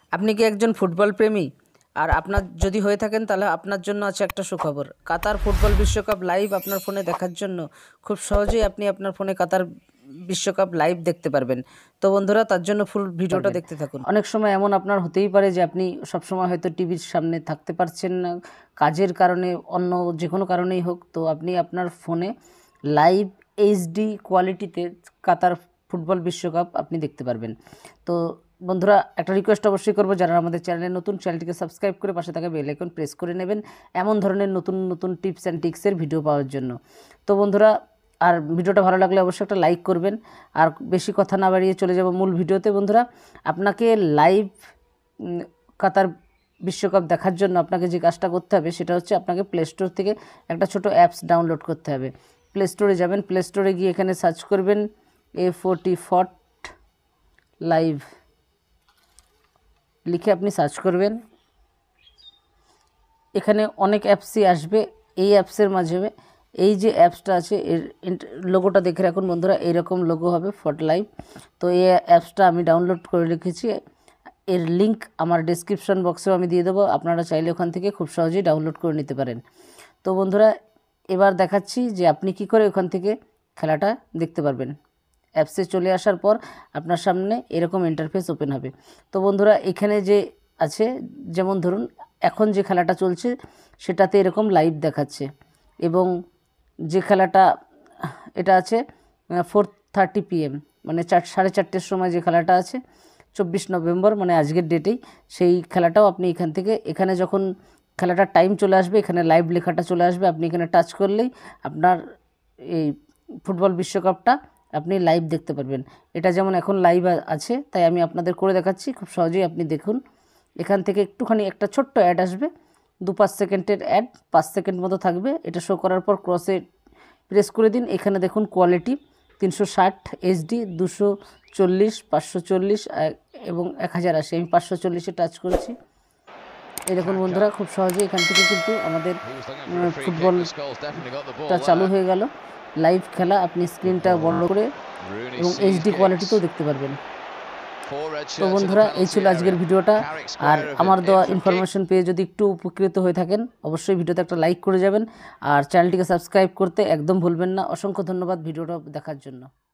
আপনি কি একজন ফুটবল প্রেমী? আর আপনার যদি হয়ে থাকেন তাহলে আপনার জন্য আছে একটা সুখবর। কাতার ফুটবল বিশ্বকাপ লাইভ আপনার ফোনে দেখার জন্য খুব সহজেই আপনি আপনার ফোনে কাতার বিশ্বকাপ লাইভ দেখতে পারবেন। তো বন্ধুরা, তার জন্য ফুল ভিডিওটা দেখতে থাকুন। অনেক সময় এমন আপনার হতেই পারে যে আপনি সবসময় হয়তো টিভির সামনে থাকতে পারছেন না, কাজের কারণে, অন্য যে কোনো কারণেই হোক। তো আপনি আপনার ফোনে লাইভ এইচডি কোয়ালিটিতে কাতার ফুটবল বিশ্বকাপ আপনি দেখতে পারবেন। তো বন্ধুরা, একটা রিকোয়েস্ট অবশ্যই করবো, যারা আমাদের চ্যানেলে নতুন, চ্যানেলটিকে সাবস্ক্রাইব করে পাশে থাকা বেল আইকন প্রেস করে নেবেন এমন ধরনের নতুন নতুন টিপস অ্যান্ড ট্রিক্সের ভিডিও পাওয়ার জন্য। তো বন্ধুরা, আর ভিডিওটা ভালো লাগলে অবশ্যই একটা লাইক করবেন। আর বেশি কথা না বাড়িয়ে চলে যাব মূল ভিডিওতে। বন্ধুরা, আপনাকে লাইভ কাতার বিশ্বকাপ দেখার জন্য আপনাকে যে কাজটা করতে হবে সেটা হচ্ছে আপনাকে প্লে স্টোর থেকে একটা ছোট অ্যাপস ডাউনলোড করতে হবে। প্লে স্টোরে যাবেন, প্লে স্টোরে গিয়ে এখানে সার্চ করবেন A40 লাইভ লিখে আপনি সার্চ করবেন। এখানে অনেক অ্যাপসই আসবে। এই অ্যাপসের মাঝে এই যে অ্যাপসটা আছে এর লোগোটা দেখে রাখুন বন্ধুরা, এইরকম লোগো হবে ফট লাইভ। তো এই অ্যাপসটা আমি ডাউনলোড করে রেখেছি, এর লিঙ্ক আমার ডেসক্রিপশন বক্সেও আমি দিয়ে দেবো। আপনারা চাইলে ওখান থেকে খুব সহজেই ডাউনলোড করে নিতে পারেন। তো বন্ধুরা, এবার দেখাচ্ছি যে আপনি কি করে ওখান থেকে খেলাটা দেখতে পারবেন। অ্যাপসে চলে আসার পর আপনার সামনে এরকম ইন্টারফেস ওপেন হবে। তো বন্ধুরা, এখানে যে আছে, যেমন ধরুন এখন যে খেলাটা চলছে সেটাতে এরকম লাইভ দেখাচ্ছে, এবং যে খেলাটা এটা আছে 4:30 PM, মানে 4:30 সময় যে খেলাটা আছে 24 নভেম্বর, মানে আজকের ডেটেই সেই খেলাটাও আপনি এখান থেকে, এখানে যখন খেলাটার টাইম চলে আসবে এখানে লাইভ লেখাটা চলে আসবে, আপনি এখানে টাচ করলেই আপনার এই ফুটবল বিশ্বকাপটা আপনি লাইভ দেখতে পারবেন। এটা যেমন এখন লাইভ আছে তাই আমি আপনাদের করে দেখাচ্ছি, খুব সহজেই আপনি দেখুন। এখান থেকে একটুখানি একটা ছোট্ট অ্যাড আসবে, 2-5 সেকেন্ডের অ্যাড, 5 সেকেন্ড মতো থাকবে। এটা শো করার পর ক্রসে প্রেস করে দিন। এখানে দেখুন কোয়ালিটি 360 HD, 240, 540 এবং 1080। আমি 540-এ টাচ করেছি। এই দেখুন বন্ধুরা, খুব সহজে এখান থেকে কিন্তু আমাদের ফুটবলটা চালু হয়ে গেল। লাইভ খেলা আপনি স্ক্রিনটা বড় করে এবং HD কোয়ালিটিতেও দেখতে পারবেন। তো বন্ধুরা, এই ছিল আজকের ভিডিওটা। আর আমার দেওয়া ইনফরমেশন পেয়ে যদি একটু উপকৃত হয়ে থাকেন অবশ্যই ভিডিওতে একটা লাইক করে যাবেন, আর চ্যানেলটিকে সাবস্ক্রাইব করতে একদম ভুলবেন না। অসংখ্য ধন্যবাদ ভিডিওটা দেখার জন্য।